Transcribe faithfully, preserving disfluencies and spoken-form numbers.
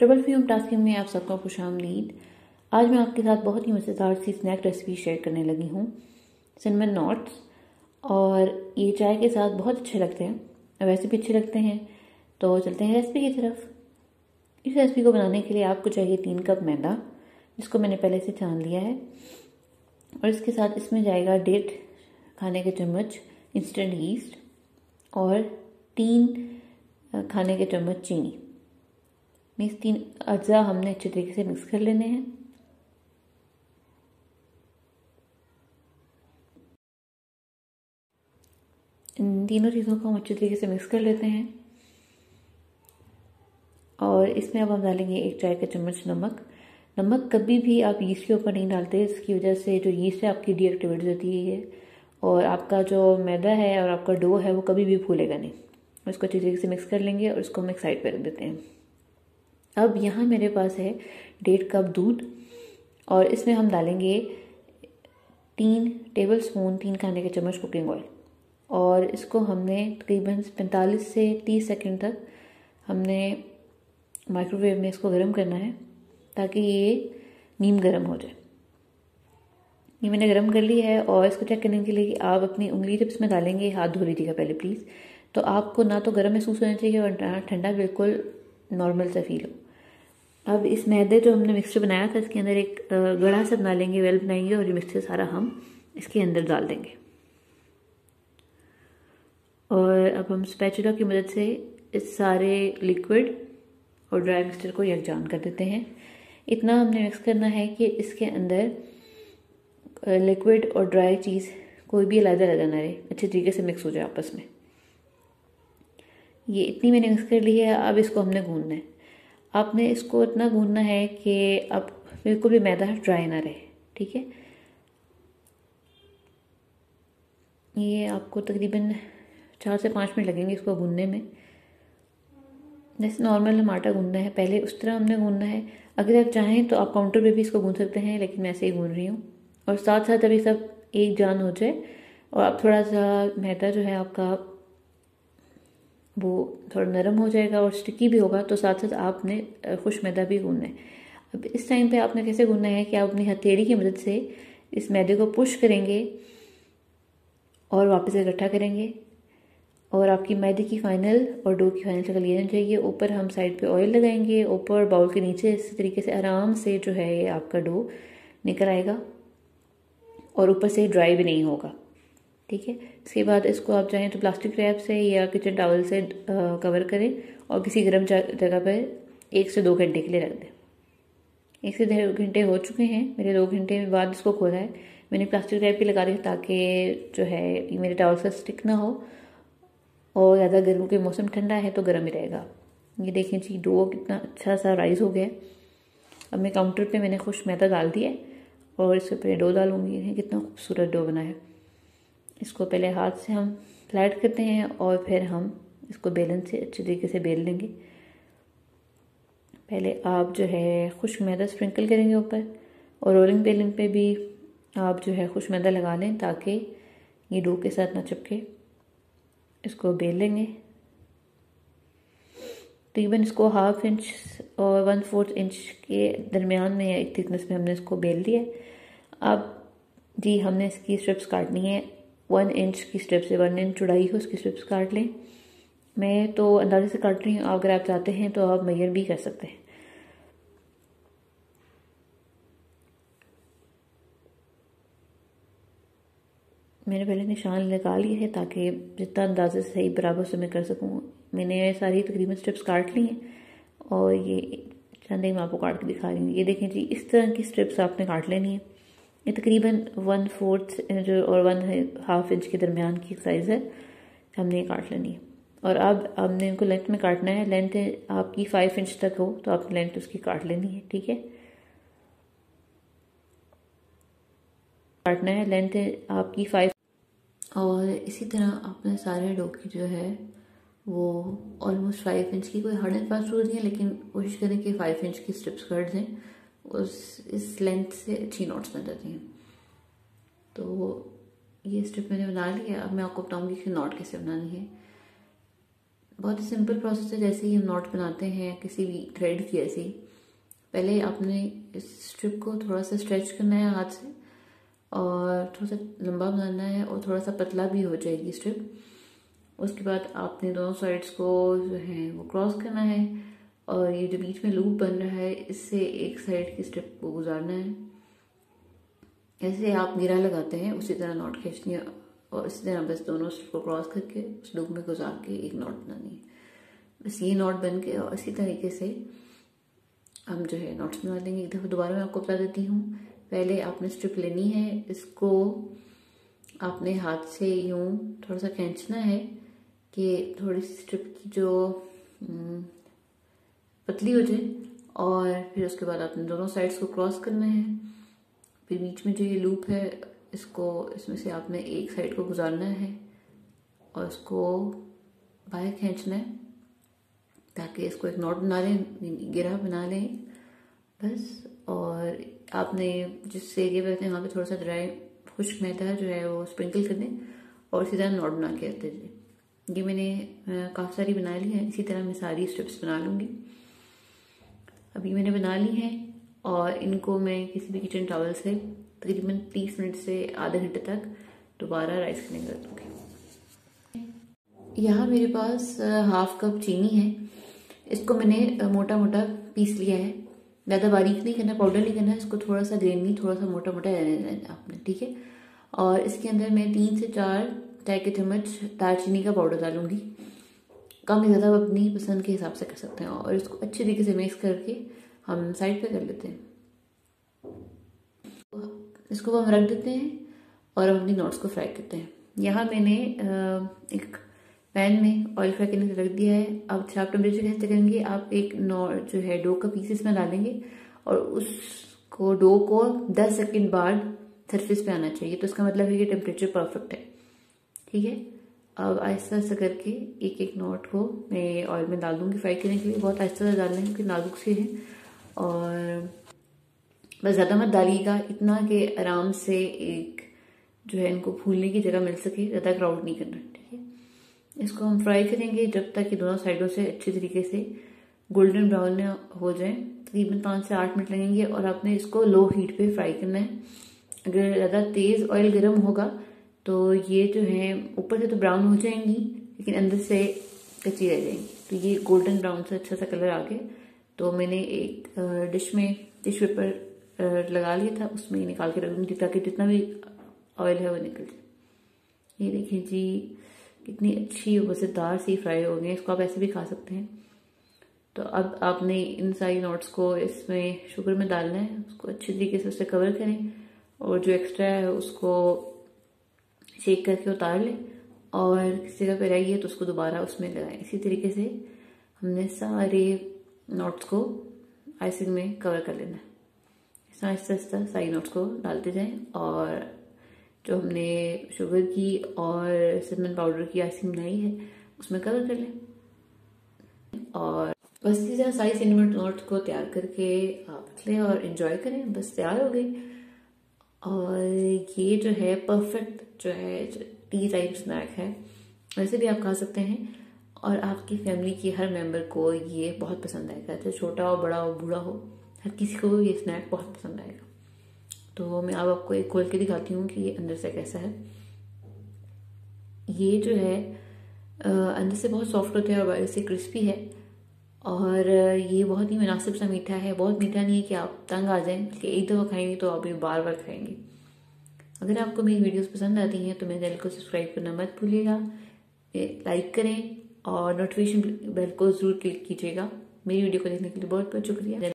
Triple fume tasking में आप सबको खुशामदीद। आज मैं आपके साथ बहुत ही मज़ेदार सी स्नैक रेसिपी शेयर करने लगी हूँ, सिनेमन नॉट्स। और ये चाय के साथ बहुत अच्छे लगते हैं, वैसे भी अच्छे लगते हैं। तो चलते हैं रेसिपी की तरफ। इस रेसिपी को बनाने के लिए आपको चाहिए तीन कप मैदा, जिसको मैंने पहले से छान लिया है। और इसके साथ इसमें जाएगा डेढ़ खाने के चम्मच इंस्टेंट ईस्ट और तीन खाने के चम्मच चीनी। इस तीन अज्जा हमने अच्छे तरीके से मिक्स कर लेने हैं। इन तीनों चीज़ों को हम अच्छे तरीके से मिक्स कर लेते हैं। और इसमें अब हम डालेंगे एक चाय का चम्मच नमक। नमक कभी भी आप यीस्ट के ऊपर नहीं डालते, इसकी वजह से जो यीस्ट है आपकी डीएक्टिवेट होती है और आपका जो मैदा है और आपका डो है वो कभी भी फूलेगा नहीं। इसको अच्छी तरीके से मिक्स कर लेंगे और इसको हम एक साइड पर रख देते हैं। अब यहाँ मेरे पास है डेढ़ कप दूध और इसमें हम डालेंगे तीन टेबल स्पून तीन खाने के चम्मच कुकिंग ऑयल। और इसको हमने तकरीबन पैंतालीस से तीस सेकंड तक हमने माइक्रोवेव में इसको गर्म करना है, ताकि ये नीम गर्म हो जाए। ये मैंने गर्म कर लिया है। और इसको चेक करने के लिए कि आप अपनी उंगली जब इसमें डालेंगे, हाथ धो लीजिएगा पहले प्लीज़। तो आपको ना तो गर्म महसूस होना चाहिए और ठंडा बिल्कुल नॉर्मल सा फील हो। अब इस मैदे जो हमने मिक्सचर बनाया था, इसके अंदर एक गड़ा सा बना लेंगे, वेल बनाएंगे और ये मिक्सचर सारा हम इसके अंदर डाल देंगे। और अब हम स्पैचुला की मदद से इस सारे लिक्विड और ड्राई मिक्सचर को यकजान कर देते हैं। इतना हमने मिक्स करना है कि इसके अंदर लिक्विड और ड्राई चीज़ कोई भी अलग-अलग ना रहे, अच्छे तरीके से मिक्स हो जाए आपस में। ये इतनी मैंने मिक्स कर ली है। अब इसको हमने गूंदना है। आपने इसको इतना गूंदना है कि अब बिल्कुल भी मैदा ड्राई ना रहे, ठीक है। ये आपको तकरीबन चार से पाँच मिनट लगेंगे इसको गूंदने में। जैसे नॉर्मल हम आटा गूंदना है पहले, उस तरह हमने गूंदना है। अगर आप चाहें तो आप काउंटर पे भी इसको गूंद सकते हैं, लेकिन मैं ऐसे ही गूंद रही हूँ। और साथ साथ अभी सब एक जान हो जाए और आप थोड़ा सा मैदा जो है आपका वो थोड़ा नरम हो जाएगा और स्टिकी भी होगा, तो साथ साथ आपने खुश मैदा भी गूंदना है। अब इस टाइम पे आपने कैसे गूंदना है कि आप अपनी हथेली की मदद से इस मैदे को पुश करेंगे और वापस इकट्ठा करेंगे। और आपकी मैदे की फाइनल और डो की फाइनल शक्ल ये होनी चाहिए। ऊपर हम साइड पे ऑयल लगाएंगे, ऊपर बाउल के नीचे इस तरीके से आराम से जो है ये आपका डो निकल आएगा और ऊपर से ड्राई भी नहीं होगा, ठीक है। इसके बाद इसको आप चाहें तो प्लास्टिक रैप से या किचन टॉवल से आ, कवर करें और किसी गर्म जगह पर एक से दो घंटे के लिए रख दें। एक से डेढ़ घंटे हो चुके हैं मेरे। दो घंटे बाद इसको खोला है मैंने। प्लास्टिक रैप भी लगा दी ताकि जो है ये मेरे टॉवल से स्टिक ना हो, और ज़्यादा गर्मियों के मौसम ठंडा है तो गर्म ही रहेगा। ये देखें जी, डो कितना अच्छा सा राइस हो गया। अब मैं काउंटर पे मैंने खुश मैदा डाल दिया है और इसके ऊपर डो डालूंगी। कितना खूबसूरत डो बना है। इसको पहले हाथ से हम फ्लैट करते हैं और फिर हम इसको बेलन से अच्छे तरीके से बेल लेंगे। पहले आप जो है खुश्क मैदा स्प्रिंकल करेंगे ऊपर, और रोलिंग बेलन पे भी आप जो है खुश्क मैदा लगा लें ताकि ये डो के साथ ना चिपके। इसको बेल लेंगे। तकरीबन इसको हाफ इंच और वन फोर्थ इंच के दरमियान में एक थिकनेस में हमने इसको बेल दिया। अब जी हमने इसकी स्ट्रिप्स काटनी है। वन इंच की स्ट्रिप से वन इंच चौड़ाई हो उसकी स्ट्रिप्स काट लें। मैं तो अंदाजे से काट रही हूँ, अगर आप चाहते हैं तो आप मेजर भी कर सकते हैं। मैंने पहले निशान लगा लिए है ताकि जितना अंदाजे से सही बराबर से मैं कर सकूँ। मैंने सारी तकरीबन स्ट्रिप्स काट ली हैं और ये चंद मैं आपको काट के दिखा रही हूँ। ये देखें जी, इस तरह की स्ट्रिप्स आपने काट लेनी है। ये तकरीबन वन फोर्थ इंच और वन हाफ इंच के दरमियान की साइज़ है, हमने ये काट लेनी है। और अब हमने इनको लेंथ में काटना है। लेंथ आपकी फाइव इंच तक हो तो आपने लेंथ उसकी काट लेनी है, ठीक है। काटना है लेंथ आपकी फाइव। और इसी तरह आपने सारे डो की जो है वो ऑलमोस्ट फाइव इंच की, कोई हार्ड एंड फास्ट रूल नहीं है, लेकिन कोशिश करें कि फाइव इंच की स्ट्रिप्स कर दें। उस इस लेंथ से अच्छी नोट्स बन जाती हैं। तो ये स्ट्रिप मैंने बना ली है। अब मैं आपको बताऊंगी कि नॉट कैसे बनानी है। बहुत ही सिंपल प्रोसेस है, जैसे ही हम नॉट बनाते हैं किसी भी थ्रेड की। ऐसे ही पहले आपने इस स्ट्रिप को थोड़ा सा स्ट्रेच करना है हाथ से, और थोड़ा सा लंबा बनाना है, और थोड़ा सा पतला भी हो जाएगी स्ट्रिप। उसके बाद आपने दोनों साइड्स को जो है वो क्रॉस करना है, और ये जो बीच में लूप बन रहा है इससे एक साइड की स्ट्रिप को गुजारना है। ऐसे आप गिरा लगाते हैं उसी तरह नॉट खींचनी है, और इसी तरह बस दोनों स्ट्रिप को क्रॉस करके उस लूप में गुजार के एक नॉट बनानी है। बस ये नॉट बन के, और इसी तरीके से हम जो है नॉट्स बना लेंगे। एक दफ़ा दोबारा मैं आपको बता देती हूँ। पहले आपने स्ट्रिप लेनी है, इसको आपने हाथ से यूं थोड़ा सा खींचना है कि थोड़ी सी स्ट्रिप की जो पतली हो जाए, और फिर उसके बाद आपने दोनों साइड्स को क्रॉस करना है। फिर बीच में जो ये लूप है इसको, इसमें से आपने एक साइड को गुजारना है और इसको बाहर खींचना है ताकि इसको एक नॉट बना लें, गिरा बना लें बस। और आपने जिस एरिया पे रखते हैं वहाँ पे थोड़ा सा ड्राई खुश्क मैदा जो है वो स्प्रिंकल कर दें, और इसी तरह नॉट बना के रखते जाए। ये मैंने काफ़ी सारी बना ली है, इसी तरह मैं सारी स्ट्रिप्स बना लूँगी। अभी मैंने बना ली है, और इनको मैं किसी भी किचन टॉवल से तकरीबन तीस मिनट से आधे घंटे तक दोबारा राइस करने कर दूँगी। यहाँ मेरे पास हाफ कप चीनी है, इसको मैंने मोटा मोटा पीस लिया है। ज़्यादा बारीक नहीं करना, पाउडर नहीं करना, इसको थोड़ा सा ग्रेनी, थोड़ा सा मोटा मोटा रहने देना आपने, ठीक है। और इसके अंदर मैं तीन से चार चाय के चम्मच दालचीनी का पाउडर डालूंगी। कम या ज़्यादा अपनी पसंद के हिसाब से कर सकते हैं। और इसको अच्छी तरीके से मिक्स करके हम साइड पे कर लेते हैं। इसको हम रख देते हैं और हम अपनी नोट्स को फ्राई करते हैं। यहाँ मैंने एक पैन में ऑयल फ्राई करने के रख दिया है। अब आप टेम्परेचर कैसे करेंगे, आप एक नॉट जो है डो का पीसेस में डालेंगे, और उसको डो को दस सेकंड बाद सरफेस पे आना चाहिए। तो इसका मतलब है कि टेम्परेचर परफेक्ट है, ठीक है। अब आहिस्ता आहिस्ता करके एक एक नॉट को मैं ऑयल में डाल दूंगी फ्राई करने के लिए। बहुत आहिस्ता से डालना है क्योंकि नाजुक से है, और बस ज़्यादा मत डालिएगा, इतना कि आराम से एक जो है इनको फूलने की जगह मिल सके। ज़्यादा क्राउड नहीं करना, ठीक है। इसको हम फ्राई करेंगे जब तक कि दोनों साइडों से अच्छी तरीके से गोल्डन ब्राउन हो जाए। तकरीबन पाँच से आठ मिनट लगेंगे, और आपने इसको लो हीट पे फ्राई करना है। अगर ज़्यादा तेज़ ऑयल गर्म होगा तो ये जो है ऊपर से तो ब्राउन हो जाएंगी, लेकिन अंदर से कच्ची रह जाएंगी। तो ये गोल्डन ब्राउन से अच्छा सा कलर आ गया। तो मैंने एक डिश में टिश्यू पेपर लगा लिया था, उसमें निकाल के रख दूँगी ताकि जितना भी ऑयल है वो निकल जाए। ये देखिए जी, कितनी अच्छी मज़ेदार सी फ्राई हो गई। इसको आप ऐसे भी खा सकते हैं। तो अब आपने इन सारी नोट्स को इसमें शुगर में डालना है, उसको अच्छी तरीके से उससे कवर करें, और जो एक्स्ट्रा है उसको शेक करके उतार लें, और किसी जगह पे रही है तो उसको दोबारा उसमें लगाएं। इसी तरीके से हमने सारे नोट्स को आइसिंग में कवर कर लेना है। इस आहिस्ता आहिस्ता सारी नोट्स को डालते जाएं, और जो हमने शुगर की और सिनेमन पाउडर की आइसिंग बनाई है उसमें कवर कर लें। और बस इसी तरह सारी सिनेमन नोट्स को तैयार करके आप लें और एंजॉय करें। बस तैयार हो गई। और ये जो है परफेक्ट जो है टी टाइप स्नैक है, वैसे भी आप खा सकते हैं, और आपकी फैमिली की हर मेंबर को ये बहुत पसंद आएगा। चाहे छोटा हो, बड़ा हो, बूढ़ा हो, हर किसी को ये स्नैक बहुत पसंद आएगा। तो मैं अब आपको एक खोल के दिखाती हूँ कि ये अंदर से कैसा है। ये जो है अंदर से बहुत सॉफ्ट होता है और बाहर से क्रिस्पी है, और ये बहुत ही मुनासिब सा मीठा है। बहुत मीठा नहीं है कि आप तंग आ जाएं, बल्कि एक दफ़ा खाएंगे तो आप ये बार बार खाएंगे। अगर आपको मेरी वीडियोस पसंद आती हैं तो मेरे चैनल को सब्सक्राइब करना मत भूलिएगा, लाइक करें और नोटिफिकेशन बेल को ज़रूर क्लिक कीजिएगा। मेरी वीडियो को देखने के लिए बहुत बहुत शुक्रिया।